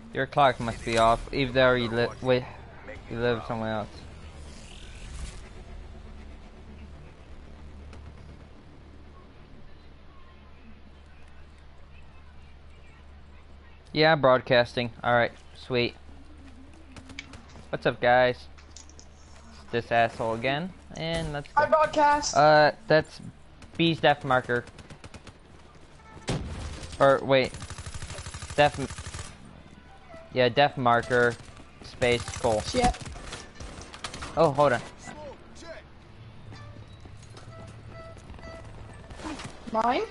Your clock must be off. Either you live. Wait, you live somewhere else. Yeah, broadcasting. Alright, sweet. What's up, guys? It's this asshole again, and let's go. I broadcast. That's B's def marker. Or, wait. Def... Yeah, def marker. Space, cool. Shit. Oh, hold on. Mine?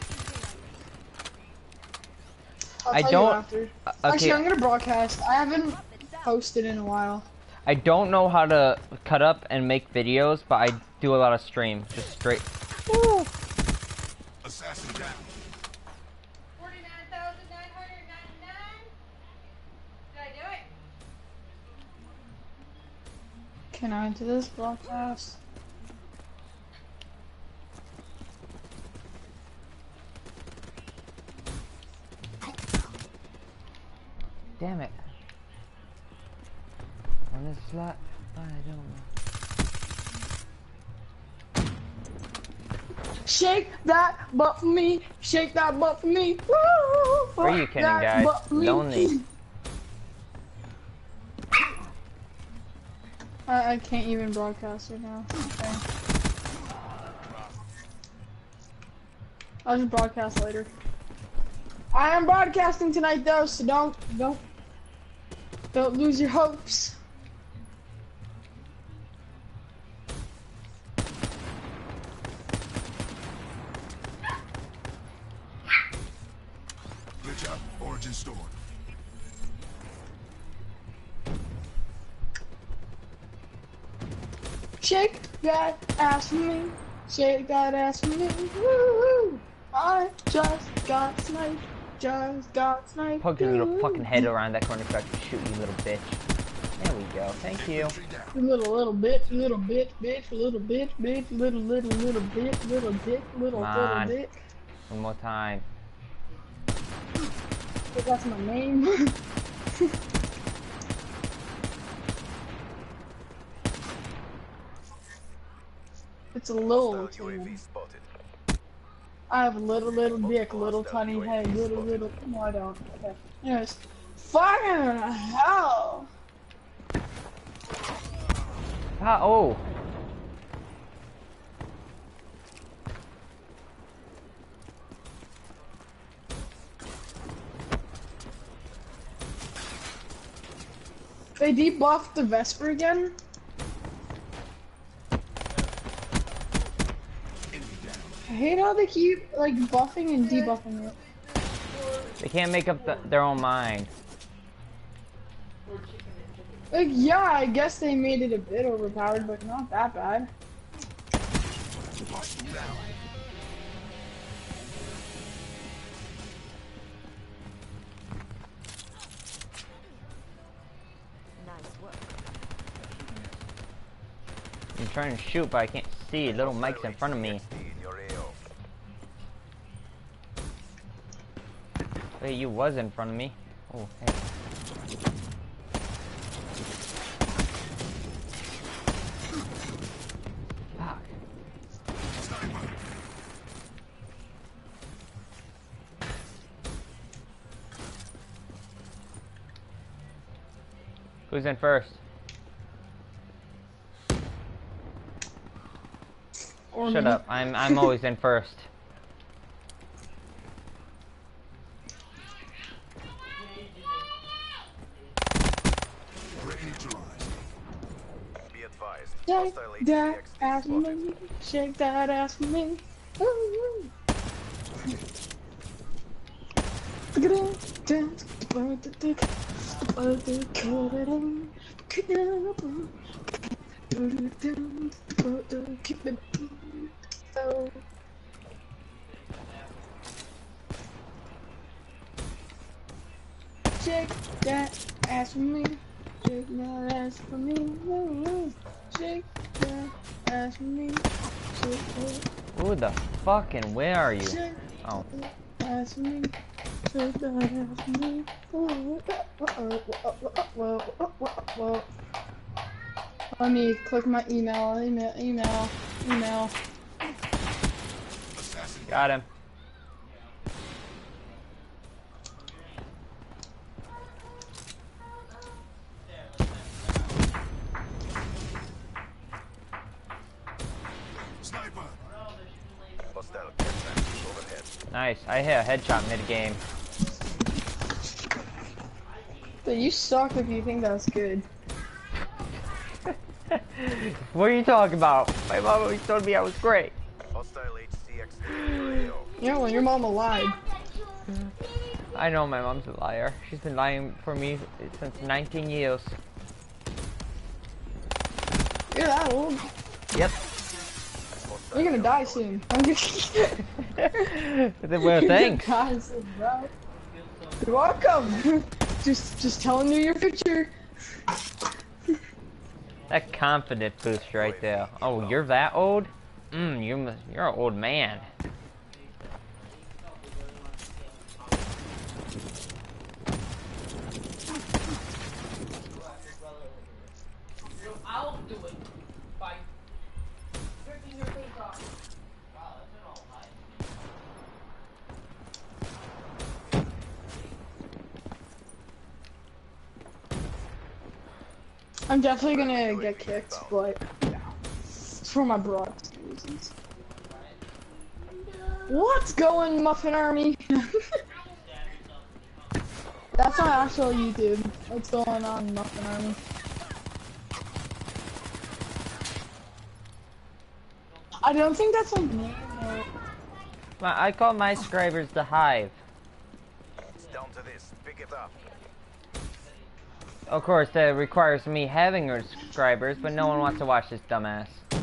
I don't... Okay. Okay. Actually, I'm gonna broadcast. I haven't posted in a while. I don't know how to cut up and make videos, but I do a lot of stream. Just straight... Woo. Assassin down. 49,999. Did I do it? Can I do this broadcast? Damn it. On this slot, I don't know. Shake that butt for me. Shake that butt for me. Woo! Are you kidding, guys? Lonely. I can't even broadcast right now. Okay. I'll just broadcast later. I am broadcasting tonight though, so don't lose your hopes. Glitch up. Origin stored. Shake that ass for me. Shake that ass for me. Woo! I just got sniped. Just got sniped. Poke your little fucking head around that corner so I can shoot you, little bitch. There we go. Thank you. You little bitch, little bitch, little bitch, little bitch, little dick, little dick. One more time. But that's my name. It's a little thing. I have a little dick, little tiny head, little. No, I don't. Okay. Anyways, fucking hell. Ah, oh. They debuffed the Vesper again. I hate how they keep like buffing and debuffing it. They can't make up their own mind. Like, yeah, I guess they made it a bit overpowered, but not that bad. I'm trying to shoot, but I can't see. Little Mike's in front of me. Wait, you was in front of me. Oh, hey. Fuck. Who's in first? Or Shut me. up. I'm always in first. Shake that ass for me. Shake that ass for me. Ooh. Shake that ass for me. Shake that ass for me. Shake that ass for me. Shake that. Who the fucking where are you? Shake Oh. that ass for me. Let me click my email. Assassin Got him. sniper. Nice. I hit a headshot mid-game. Dude, you suck if you think that's good. What are you talking about? My mom always told me I was great. Yeah, well, your mama lied. I know my mom's a liar. She's been lying for me since 19 years. You're that old. Yep. You're gonna die soon. I'm gonna. Well, thanks. Die soon, bro. You're welcome. just telling you your future. That confident boost right there. Oh, you're that old? You're an old man. I'll do it by ripping your face off. I'm definitely gonna get kicked, but it's for my broad reasons. What's going, Muffin Army? That's my actual YouTube. What's going on, Muffin Army? I don't think that's a name. I call my subscribers the Hive. It's down to this. Pick it up. Of course, that requires me having subscribers, but no one wants to watch this dumbass.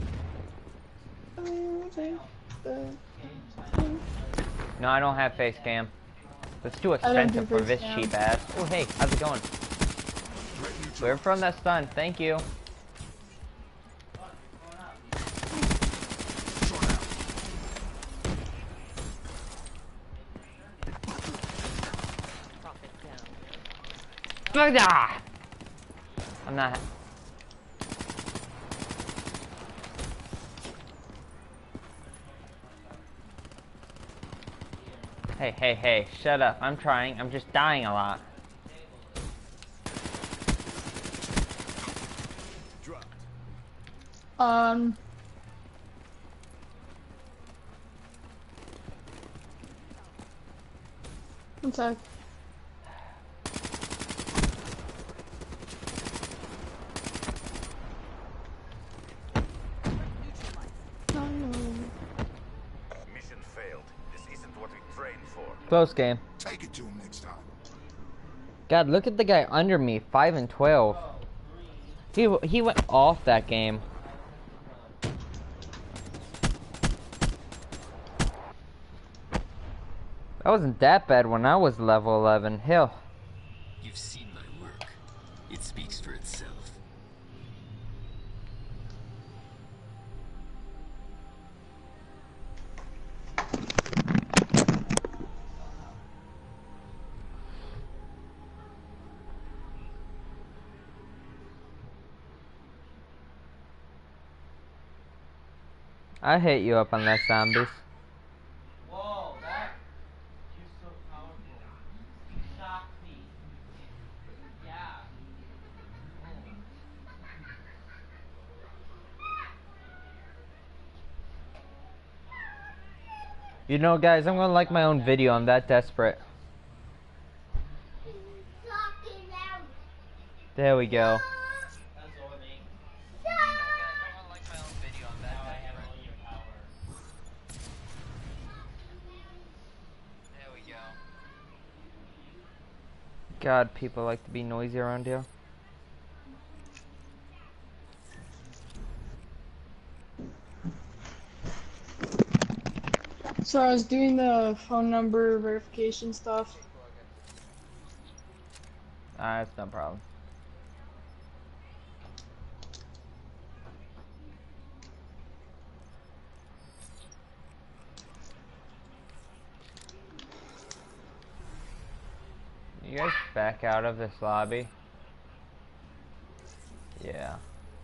No, I don't have face cam. It's too expensive for this cheap ass. Oh, hey, how's it going? We're from that stun. Thank you. I'm not. Hey, shut up. I'm trying. I'm just dying a lot. One sec. Mission failed. This isn't what we trained for. Close game. Take it to him next time. God, look at the guy under me. 5 and 12. He went off that game. That wasn't that bad when I was level 11. Hell. You've seen my work. It speaks for itself. I hit you up on that zombies. Whoa, that you're so powerful. You shocked me. Yeah. You know, guys, I'm gonna like my own video. I'm that desperate. There we go. That's all me. There we go. God, people like to be noisy around here. So I was doing the phone number verification stuff. That's no problem. back out of this lobby? Yeah.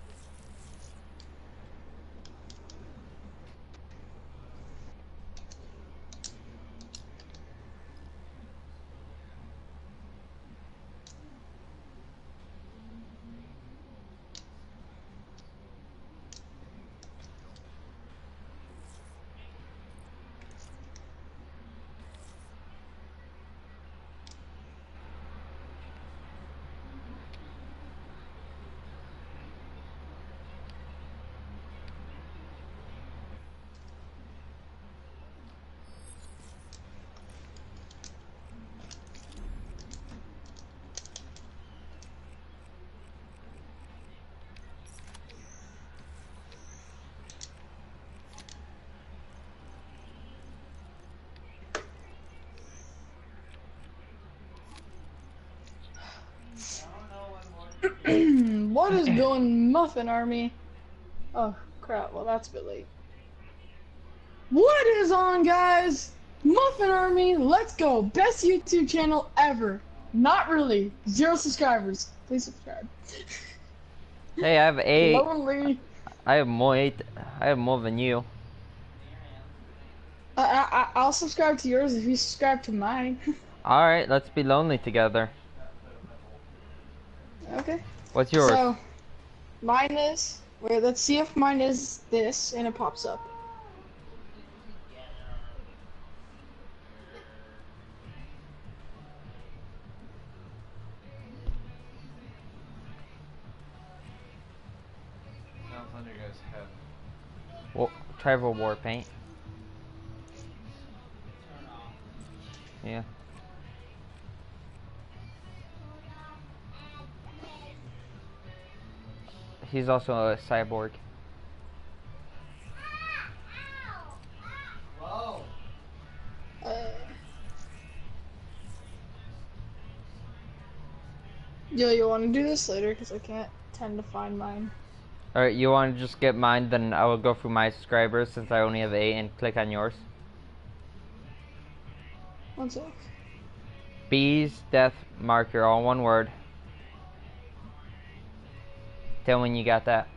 What is going, Muffin Army? Oh crap! Well, that's a bit late. What is on, guys? Muffin Army, let's go! Best YouTube channel ever. Not really. 0 subscribers. Please subscribe. Hey, I have 8. Lonely. I have more 8. I have more than you. I'll subscribe to yours if you subscribe to mine. Alright, let's be lonely together. Okay. What's yours? So, mine is... Wait, let's see if mine is this, and it pops up. Well, Tribal War Paint. Yeah. He's also a cyborg. Whoa. Yo, you want to do this later? Because I can't tend to find mine. Alright, you want to just get mine, then I will go through my subscribers since I only have 8 and click on yours. One sec. Bees Death Marker, all one word. Tell when you got that.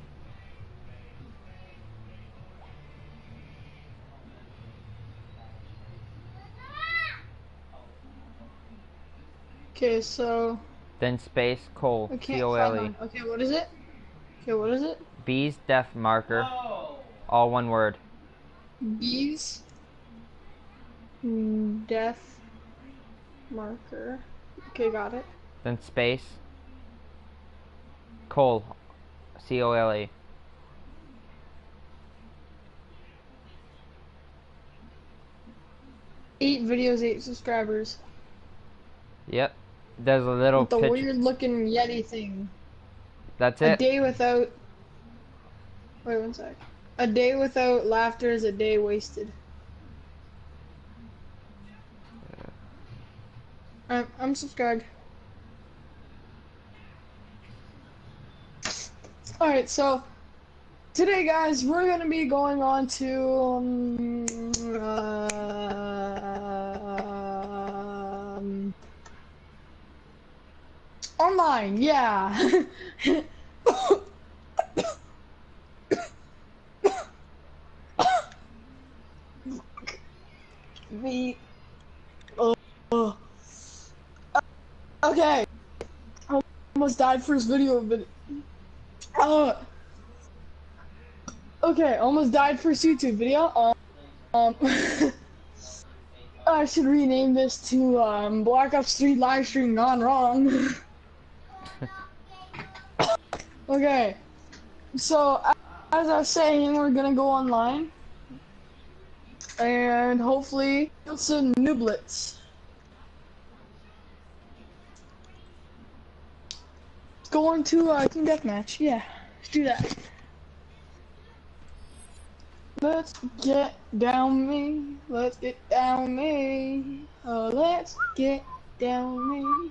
Okay, so... Then space Cole. I can't C-O-L-E. find mine. Okay, what is it? Okay, what is it? Bees Death Marker, Whoa. all one word. Bees. Death. Marker. Okay, got it. Then space Cole. C-O-L-E. Eight videos, 8 subscribers. Yep. There's a little With the picture. weird looking Yeti thing. That's A it. day without... Wait one sec. A day without laughter is a day wasted. I'm subscribed. Alright, so today, guys, we're gonna be going on to online, yeah. The okay, I almost died for his video, but okay, almost died for his YouTube video. I should rename this to Black Ops 3 livestream gone wrong. Okay, so as I was saying, we're gonna go online and hopefully kill some nooblets. Going to Team Deathmatch, yeah, let's do that. Let's get down me, let's get down me, oh let's get down me.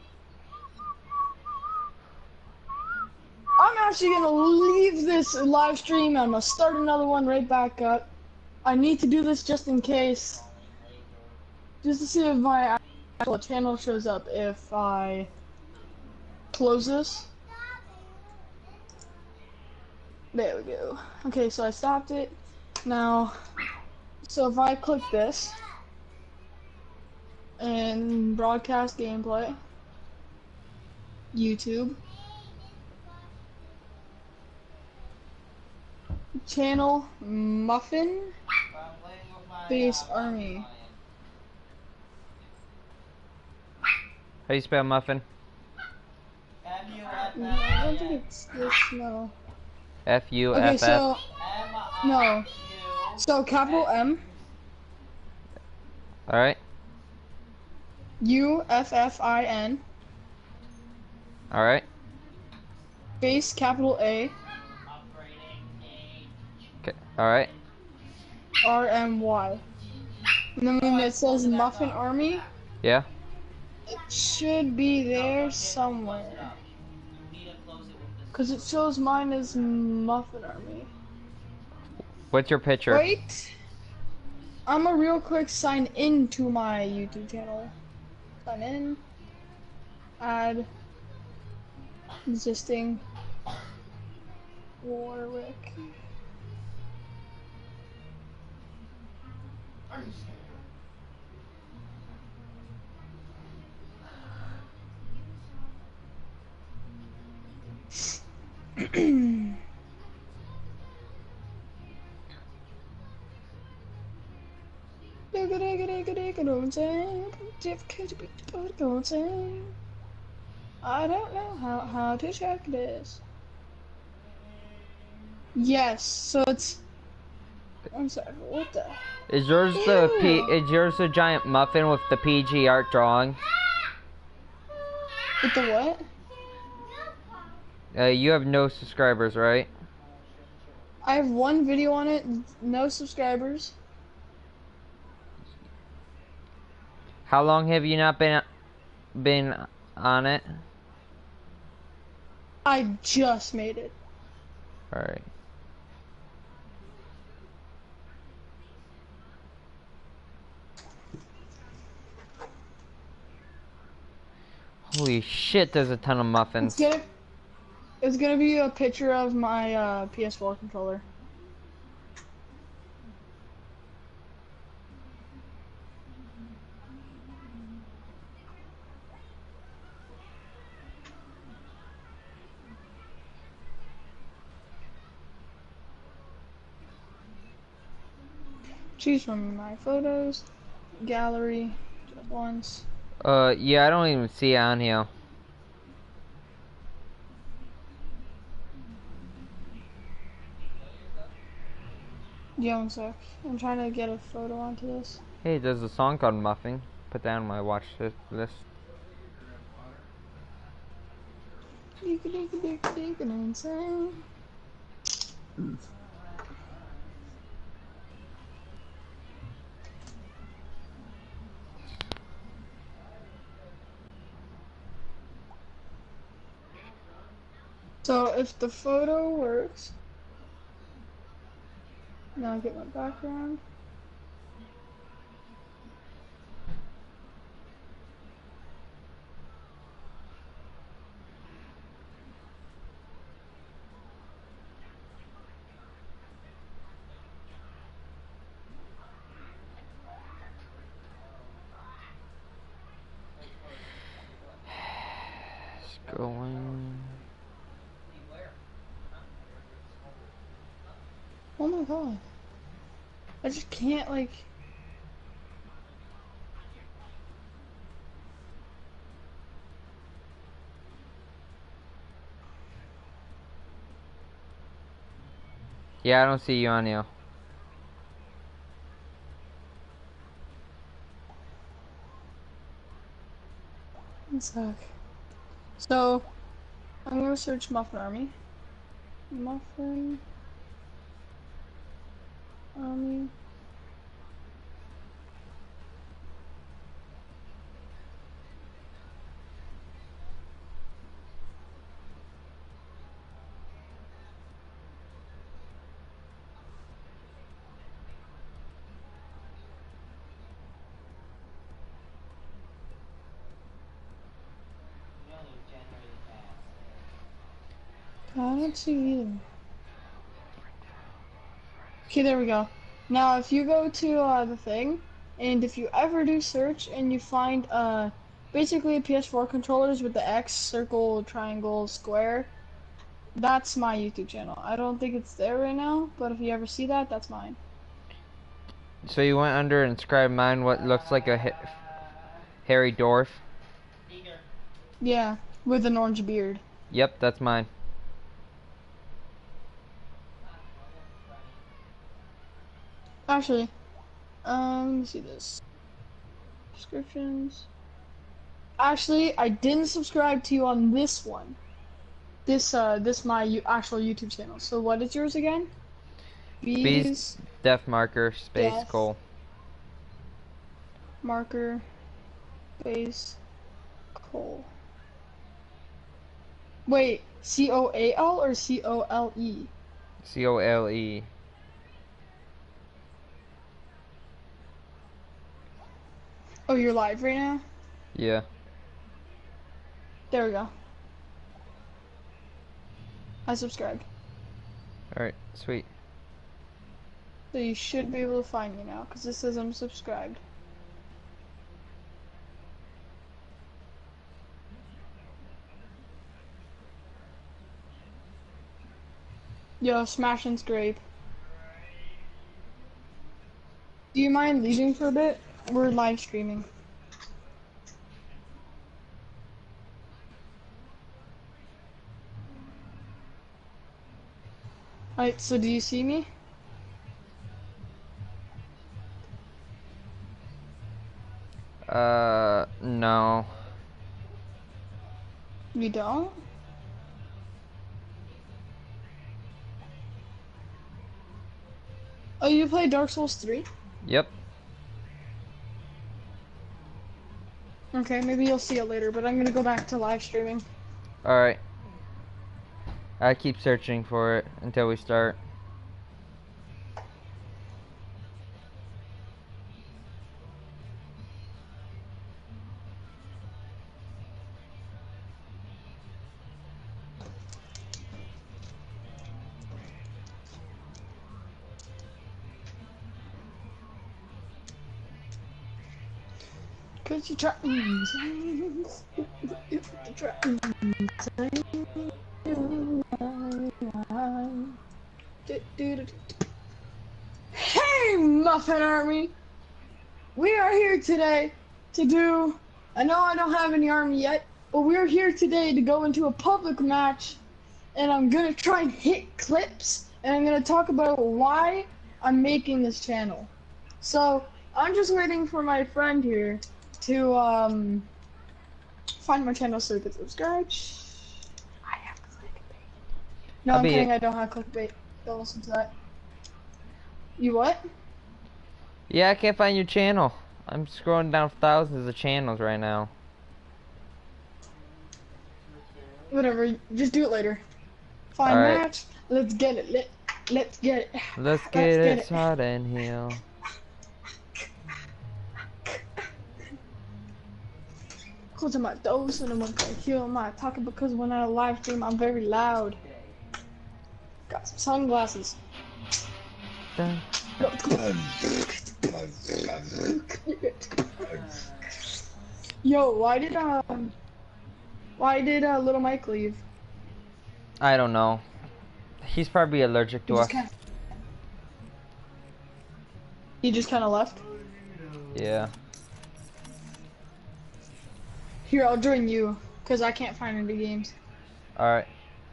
I'm actually gonna leave this live stream, I'm gonna start another one right back up. I need to do this just in case, just to see if my actual channel shows up if I close this. There we go. Okay, so I stopped it. Now, so if I click this and broadcast gameplay, YouTube, channel Muffin I'm playing with my Base Army. lion. How do you spell muffin? I don't think it's this, no. F-U-F-F. Okay, so, no. So capital M, Alright. UFFIN, Alright. base capital A, Okay. Alright. RMY. And then when it says Muffin Army, Yeah. it should be there somewhere. Cause it shows mine as Muffin Army. What's your picture? Wait! I'ma real quick sign in to my YouTube channel. Sign in. Add. Existing. Warwick. I don't know how to check this. Yes, so it's. I'm sorry, what the? Is yours is yours the giant muffin with the PG art drawing? With the what? You have no subscribers, right? I have one video on it, no subscribers. How long have you not been on it? I just made it. Alright. Holy shit, there's a ton of muffins. It's gonna be a picture of my PS4 controller. Choose from my photos, gallery, just once. Yeah, I don't even see it on here. Yeah, one sec. I'm trying to get a photo onto this. Hey, there's a song called Muffin. Put that on my watch list. So if the photo works, now I get my background. It's going. Oh my god. I just can't, like... Yeah, I don't see you on here. One sec. So, I'm gonna search Muffin Army. Muffin Army. I don't see either. Okay, there we go. Now, if you go to the thing, and if you ever do search and you find basically PS4 controllers with the X, circle, triangle, square, that's my YouTube channel. I don't think it's there right now, but if you ever see that, that's mine. So you went under and described mine what looks like a hairy dwarf? Yeah, with an orange beard. Yep, that's mine. Actually, let me see this. Descriptions. Actually, I didn't subscribe to you on this one. This my actual YouTube channel. So what is yours again? Bees, Death Marker, Space, Death Cole. Marker, Space, Cole. Wait, C-O-A-L or C-O-L-E? C-O-L-E. Oh, you're live right now? Yeah. There we go. I subscribed. Alright, sweet. So you should be able to find me now, because this says I'm subscribed. Yo, Smash and Scrape. Do you mind leaving for a bit? We're live streaming. Alright, so do you see me? No. You don't? Oh, you play Dark Souls 3? Yep. Okay, maybe you'll see it later, but I'm gonna go back to live streaming. Alright. I keep searching for it until we start. Could you try? Hey, Muffin Army! We are here today to do. I know I don't have any army yet, but we're here today to go into a public match, and I'm gonna try and hit clips, and I'm gonna talk about why I'm making this channel. So I'm just waiting for my friend here to find my channel so you can subscribe. I have clickbait. No, I'm kidding. I don't have clickbait. Don't listen to that. You what? Yeah, I can't find your channel. I'm scrolling down thousands of channels right now. Whatever. Just do it later. Fine match. Let's get it. Let's get it. Let's get it started in here. Close my doors and I'm gonna hear my talking because when I live stream I'm very loud. Got some sunglasses. Dun. Yo, why did Little Mike leave? I don't know. He's probably allergic to us. He just kind of left? Yeah. Here, I'll join you, because I can't find any games. Alright.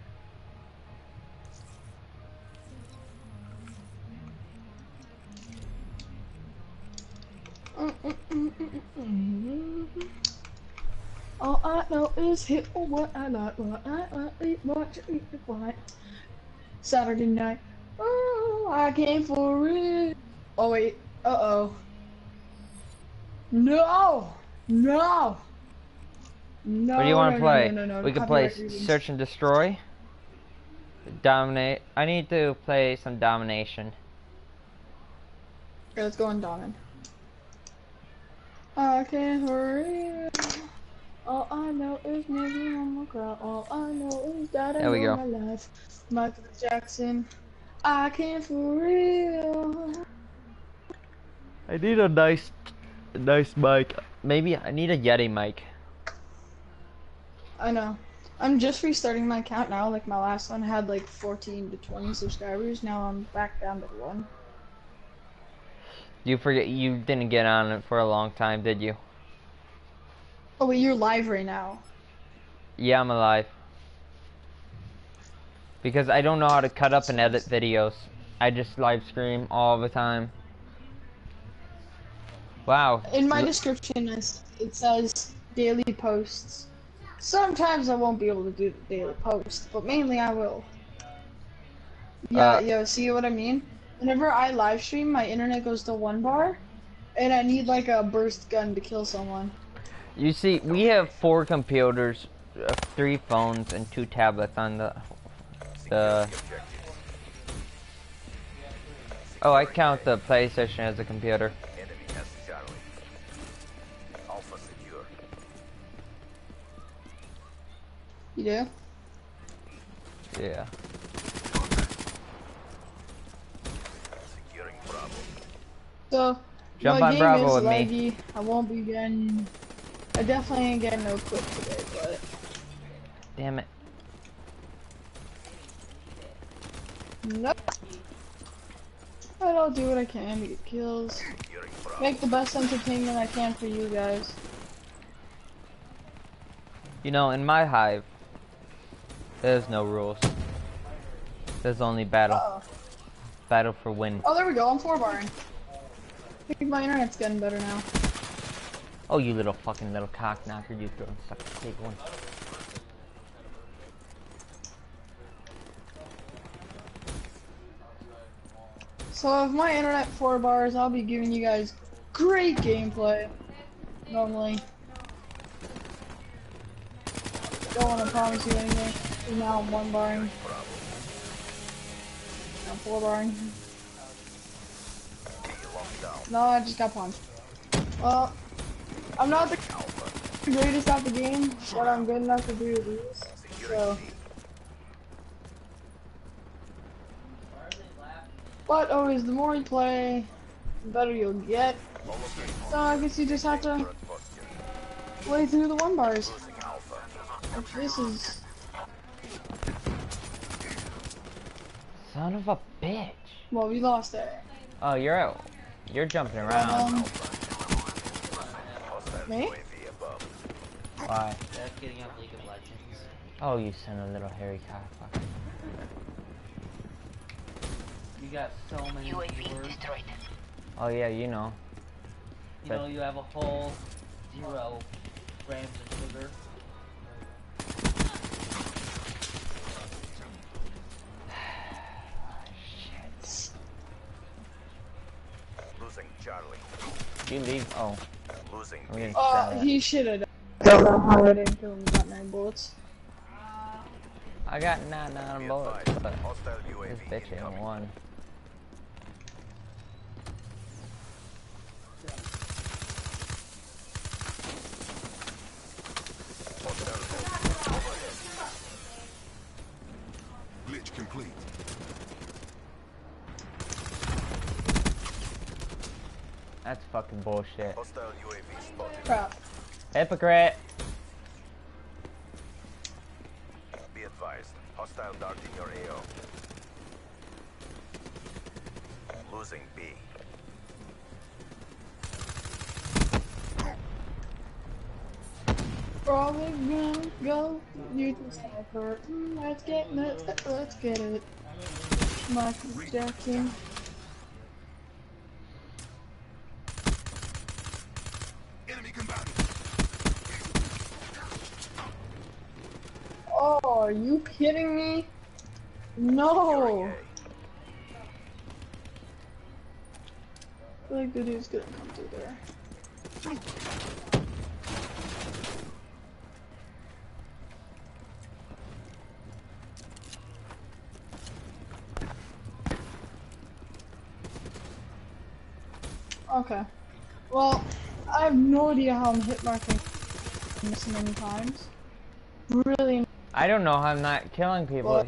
All I know is hit what I like, watch it, what. Saturday night. Oh, I came for it. Oh wait. Uh-oh. No! No! No, What do you want to play? No, We can play Search and Destroy. Dominate. I need to play some Domination. Okay, let's go on Domin. I can't hurry. All I know is maybe one more cry. All I know is that I There we know go. my life. Michael Jackson, I can't for real. I need a nice mic. Maybe I need a Yeti mic. I know. I'm just restarting my account now. Like my last one had like 14 to 20 subscribers. Now I'm back down to 1. You forget you didn't get on it for a long time, did you? Oh wait, you're live right now. Yeah, I'm alive. Because I don't know how to cut up and edit videos. I just live stream all the time. Wow. In my description, it says daily posts. Sometimes I won't be able to do the daily post, but mainly I will. Yeah, see what I mean? Whenever I live stream, my internet goes to 1 bar, and I need like a burst gun to kill someone. You see, we have 4 computers, 3 phones, and 2 tablets on the. Oh, I count the PlayStation as a computer. Enemy has Charlie. Alpha secure. You do? Yeah. Securing Bravo. So, Jump my on game Bravo is with me. laggy. I won't be getting. I definitely ain't getting no clip today, but. Damn it. Nope. I'll do what I can to get kills. Securing Bravo. Make the best entertainment I can for you guys. You know, in my hive, there's no rules. There's only battle. Uh-oh. Battle for win. Oh, there we go. I'm 4-barring. I think my internet's getting better now. Oh, you little fucking little cock knocker, you throwing such a big one. So if my internet 4 bars, I'll be giving you guys great gameplay. Normally. Don't want to promise you anything. 'Cause now I'm 1-barring. I'm 4-barring. No, I just got punched. Well, I'm not the greatest at the game, but I'm good enough to do these. So. But always, the more you play, the better you'll get. So I guess you just have to play through the 1 bars. Which this is. Son of a bitch. Well, we lost there. Oh, you're out. You're jumping around. Me? Why? That's getting up League of Legends. Oh, you son of a little hairy cockfucker. You got so many viewers. Oh yeah, you know. You know, you have a whole 0 grams of sugar. Losing Charlie. You leave. Oh. Losing We didn't Oh, try that. he should have. Don't know how I didn't kill him with that many bullets. I got 9 bullets, but Hostile this UAV bitch ain't incoming. one. Glitch complete. That's fucking bullshit. Hostile UAV spotted. Crap. Hypocrite. Be advised. Hostile dart in your AO. Losing B. Probably gonna go you can sniper. Let's get it. Michael Jackson. Enemy combatant. Oh, are you kidding me? No. I feel like the dude's gonna come through there. Okay. Well, I have no idea how I'm hit marking. missing many times. Really. I don't know how I'm not killing people.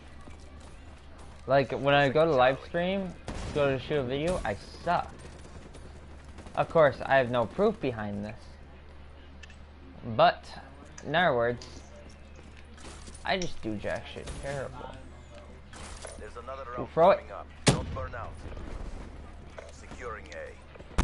Like, when I go to live stream, go to shoot a video, I suck. Of course, I have no proof behind this. But, in other words, I just do jack shit terrible. There's another round Throw it. coming up. Don't burn out. Securing A.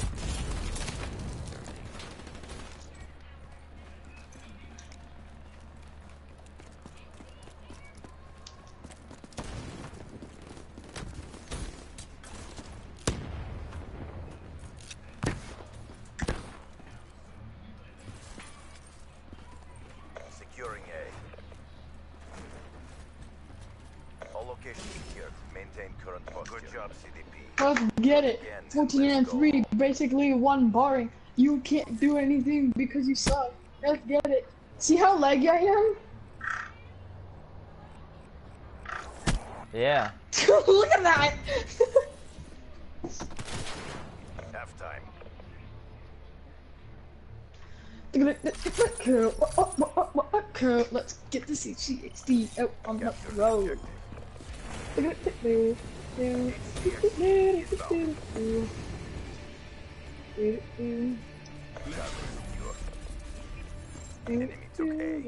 Securing A. All locations secured. Maintain current posture. Good job, CDP. Let's get it. Again, 14 and let's go. 3, basically one barring. You can't do anything because you suck. Let's get it. See how laggy I am? Yeah. Look at that! Halftime. Let's get this HCXD out on the road. Enemy took A.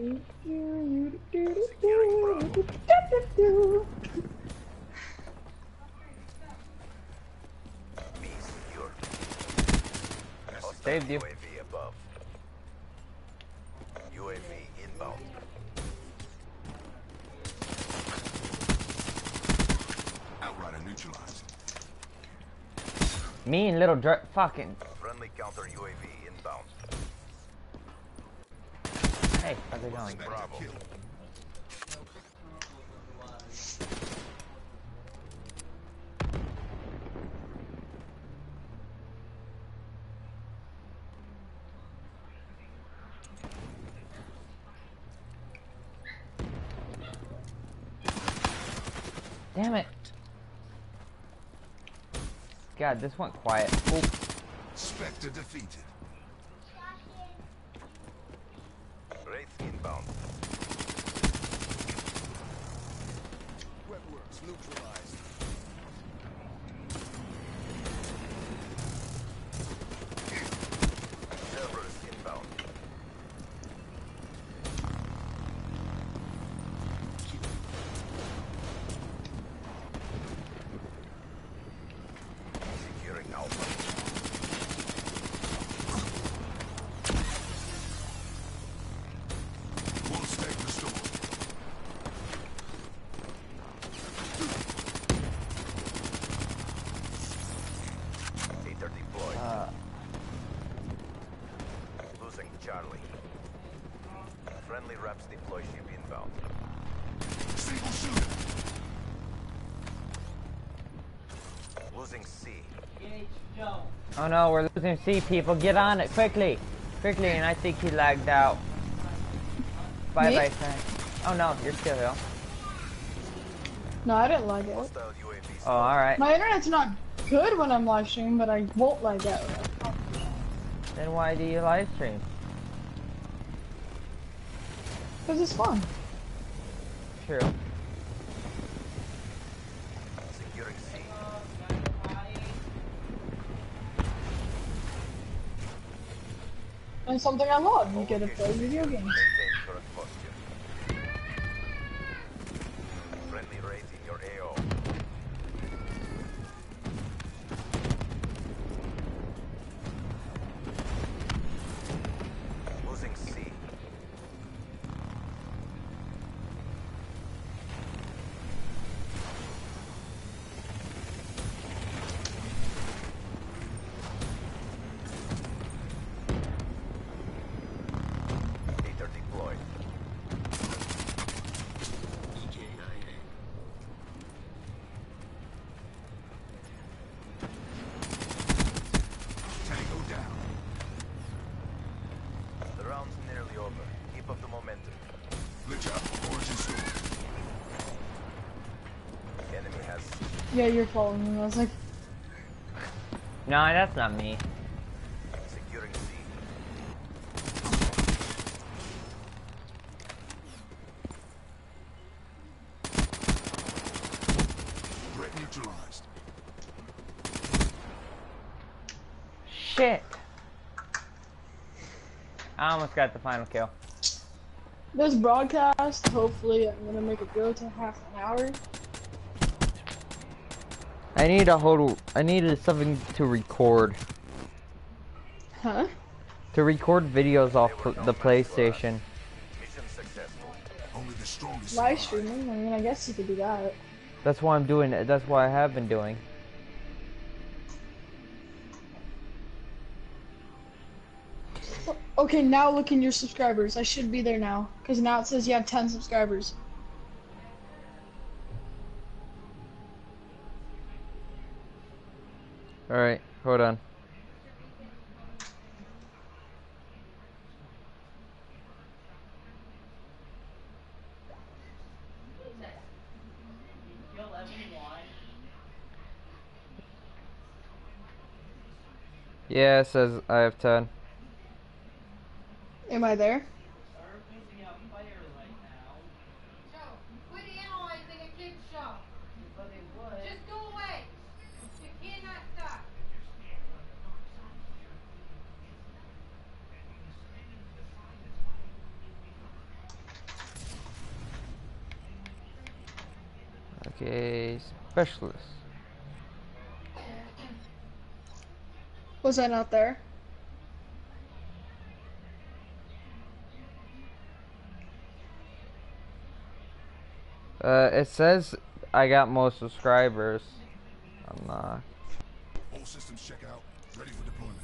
B secure. Hostile Saved you. UAV above. UAV inbound. Outrider neutralized. Me and little fucking. Friendly counter UAV inbound. Hey, how's it going? Bravo. Kill. Damn it. God, this went quiet. Oop. Spectre defeated. Wraith inbound. Webworks neutralized. Cerberus inbound. Securing Alpha. One state restored. Aether deployed. Losing Charlie. Friendly Raps deploy ship inbound. Single shooter. Losing C. Oh no, we're losing C, people. Get on it quickly. Quickly, and I think he lagged out. Bye Me? bye, friend. Oh no, you're still here. No, I didn't like it. Hostile UAV. Oh, alright. My internet's not good when I'm live streaming, but I won't like that. Then why do you live stream? Because it's fun. True. Securing C. And something I love. You get to play video games. Maintain current posture. Friendly Wraith in your AO. Losing C. Aether deployed. EKIA. Tango down. The round's nearly over. Keep up the momentum. Glitch out. Origin stored. Enemy has Yeah, you're following me. I was like, No, that's not me. securing C. shit. I almost got the final kill. This broadcast, hopefully I'm gonna make it go to half an hour. I needed something to record. Huh? To record videos off the PlayStation. Mission successful. Only the strongest Live survive. streaming, I mean, I guess you could do that. That's why I'm doing it. That's what I have been doing. Okay, now look in your subscribers. I should be there now, because now it says you have 10 subscribers. Alright, hold on. Kill everyone. Yeah, it says I have 10. Am I there? Are putting out fire right now. Joe, quit analyzing a kid's show. But it would. Just go away. You cannot stop. Okay, specialist. Was I not there? It says I got most subscribers. I'm not. All systems check out. Ready for deployment.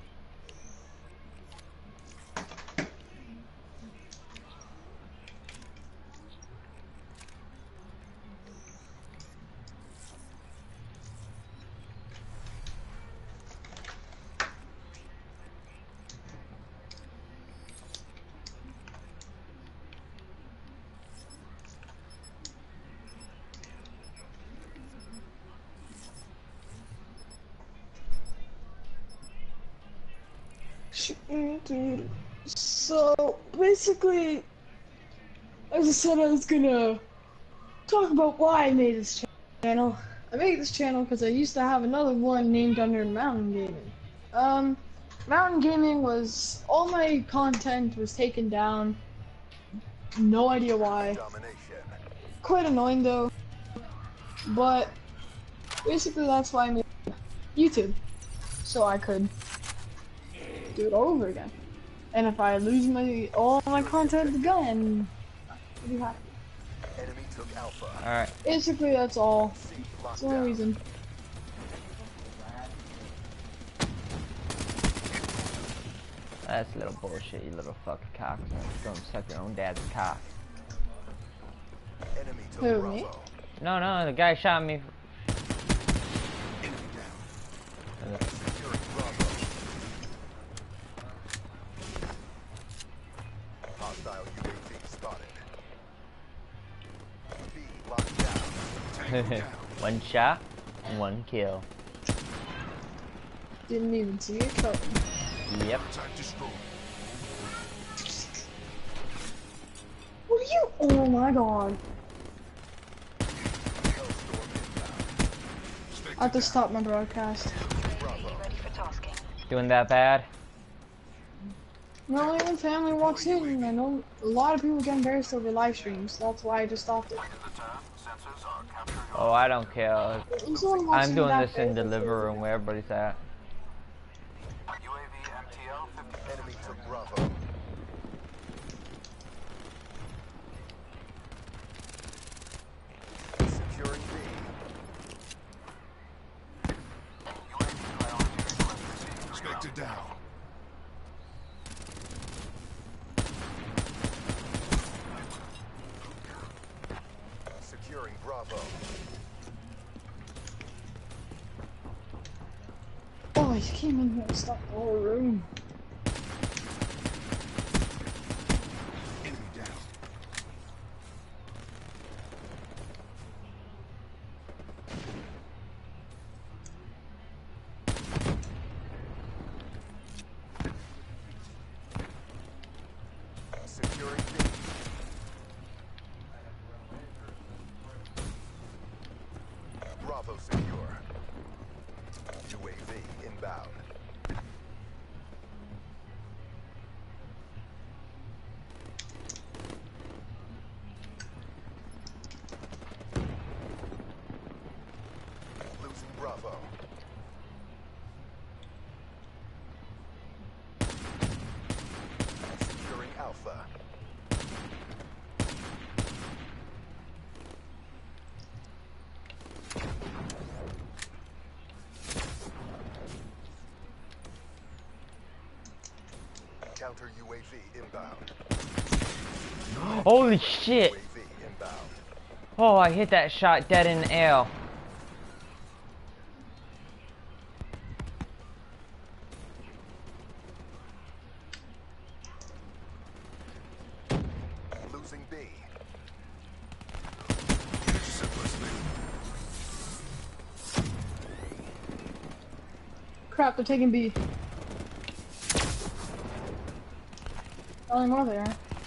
So basically, as I said, I was gonna talk about why I made this channel. I made this channel because I used to have another one named under Mountain Gaming. Mountain Gaming was, all my content was taken down. No idea why. Domination. Quite annoying though. But basically that's why I made YouTube. So I could do it all over again. And if I lose all my content again, I'll be happy. Enemy took Alpha. Alright. Basically that's all. C That's locked the only down. reason. That's a little bullshit, you little fucking cock. Don't suck your own dad's cock. Enemy took Who, Bravo. me? No, the guy shot me. Enemy down. Securing Bravo. Hostile UAV spotted. B locked down. Tango down. One shot, one kill. Didn't even see it coming. Yep. Type destroyed. What are you? Oh my god. Hellstorm inbound. I have to stop my broadcast. Bravo. Doing that bad? Normally when family walks in, I know a lot of people get embarrassed over live streams. That's why I just stopped it. Oh, I don't care. When someone walks I'm in doing that this in face, the living room where everybody's at. Enemy took Bravo. Securing B. Spectre down. Securing Bravo. Oh, he came in here and stopped the whole room. Enemy down. Securing B. Bravo secure. UAV inbound. Counter UAV inbound. Holy shit! UAV inbound. Oh, I hit that shot dead in the air. Losing B. Crap, they're taking B. Oh, more there.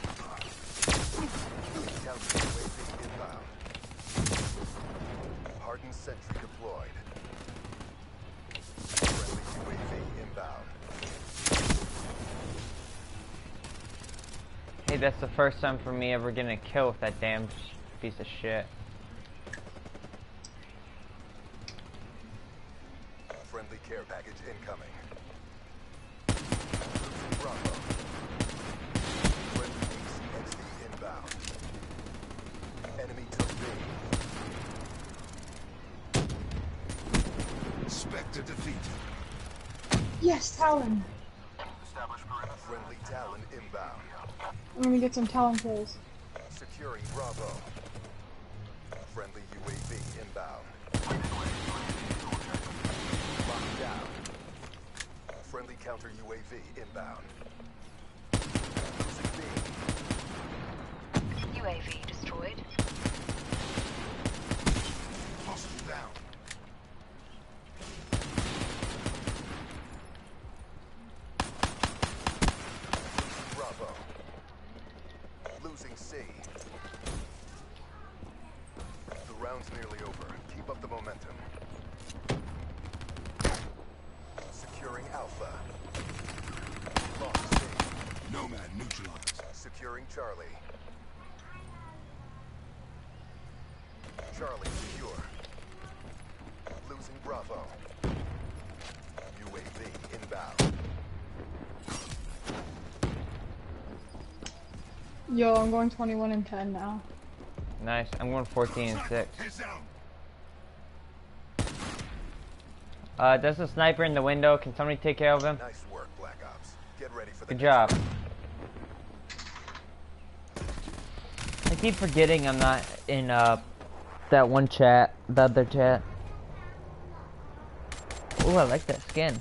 Counter UAV inbound. Hardened sentry deployed. Friendly UAV inbound. Hey, that's the first time for me ever getting a kill with that damn piece of shit. Friendly care package incoming. Losing Bravo. Friendly ACXD inbound. Enemy took B. Spectre defeated. Yes, Talon. Friendly Talon inbound. I'm gonna get some Talon kills. Securing Bravo. Friendly UAV inbound. Locked down. Friendly counter UAV inbound. Losing B. UAV destroyed. Hostile down. Bravo. Losing C. The round's nearly over. Keep up the momentum. Securing Alpha. Lost C. Nomad neutralized. Securing Charlie. Charlie secure. Losing Bravo. UAV inbound. Yo, I'm going 21 and 10 now. Nice. I'm going 14 and 6. Heads down. There's a sniper in the window. Can somebody take care of him? Nice work, Black Ops. Get ready for the Good job. I keep forgetting I'm not in that one chat, the other chat. Ooh, I like that skin.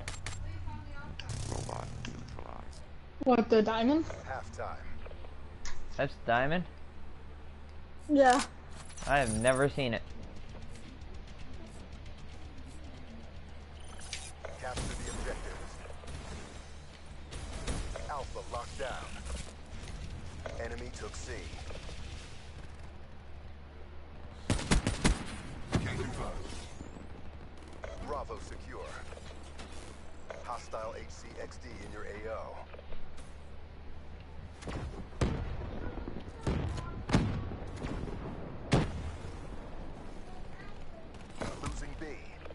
What, the diamond? halftime. That's diamond. Yeah. I have never seen it. Capture the objectives. Alpha locked down. Enemy took C. Can confirm. Bravo secure. Hostile HCXD in your AO. Losing B.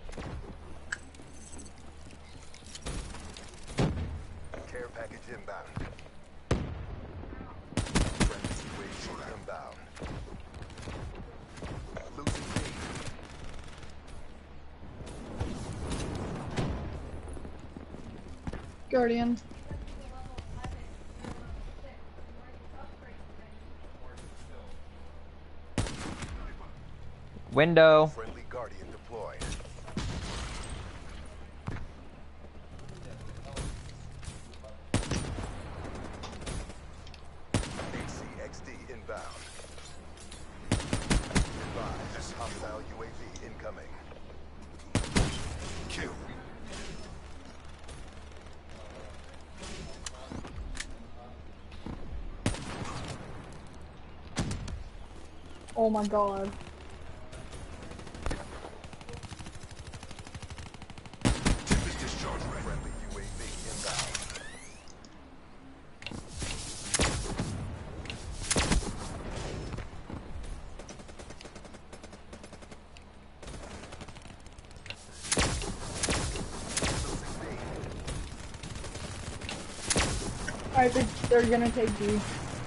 Care package inbound. Friendly UAV inbound. Losing B. Guardian. Window. Friendly Guardian deployed. HCXD inbound. Advise. Hostile UAV incoming. Kill. Oh my god. Tempest discharge ready. Friendly UAV inbound. Losing B. Alright, they're gonna take B.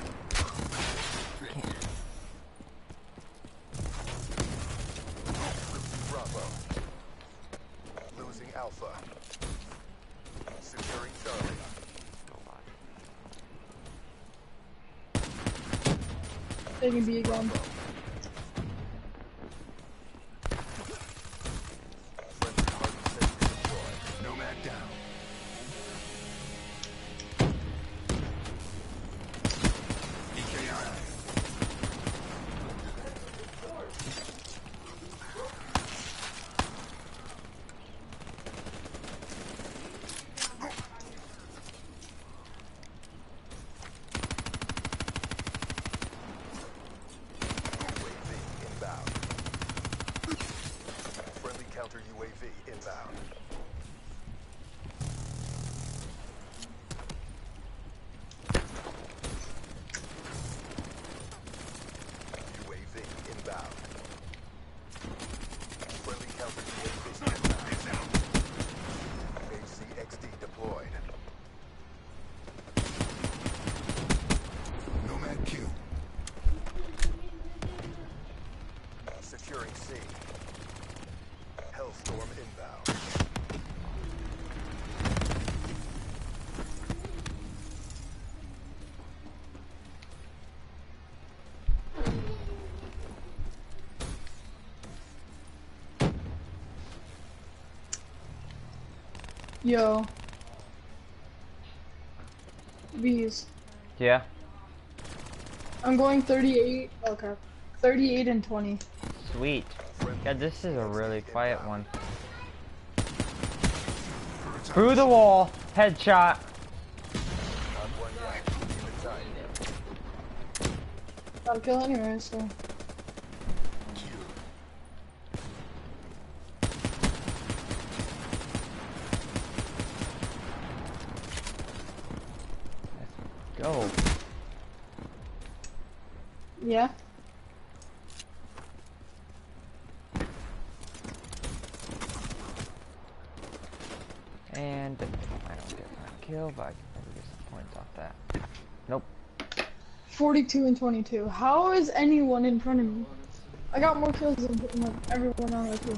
Losing Bravo. Losing Alpha. Securing Charlie. Taking B again. Nomad down. EKI. Inbound. Friendly counter UAV inbound. UAV inbound. Friendly counter UAV inbound. HCXD deployed. Nomad Q. Securing C. Hellstorm inbound. Yo. B's. Yeah. I'm going 38. Okay. 38 and 20. Sweet. Yeah, this is a really quiet one. Through the wall. Headshot. Not one yet. Keep it tight. Got a kill anyway, so. Go. Yeah. And I don't get my kill, but I can probably get some points off that. Nope. 42 and 22. How is anyone in front of me? I got more kills than like, everyone on my team.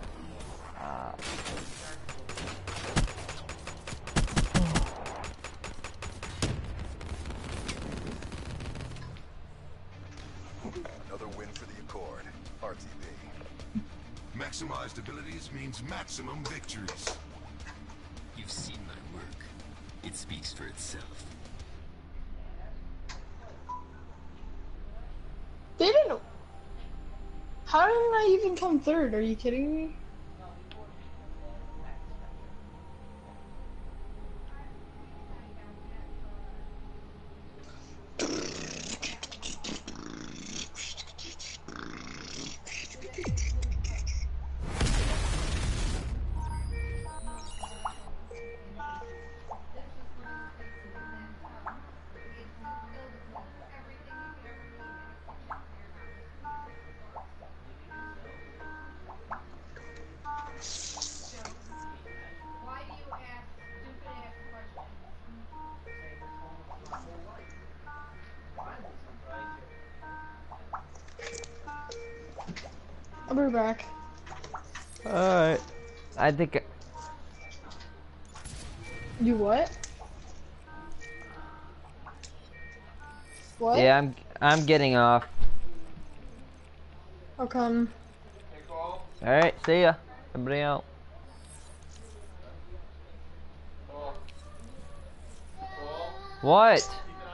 Another win for the Accord. RTB. Maximized abilities means maximum victories. You've seen my work. It speaks for itself. They didn't. How didn't I even come third? Are you kidding me? Why do you ask stupid ass questions? I'll be back. Alright. I think. You what? What? Yeah, I'm getting off. How come? Alright, see ya. Everybody out. What?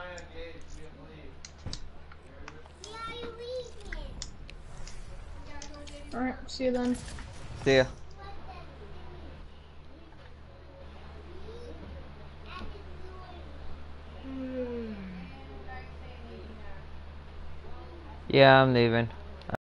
Alright, see you then. See ya. Yeah, I'm leaving.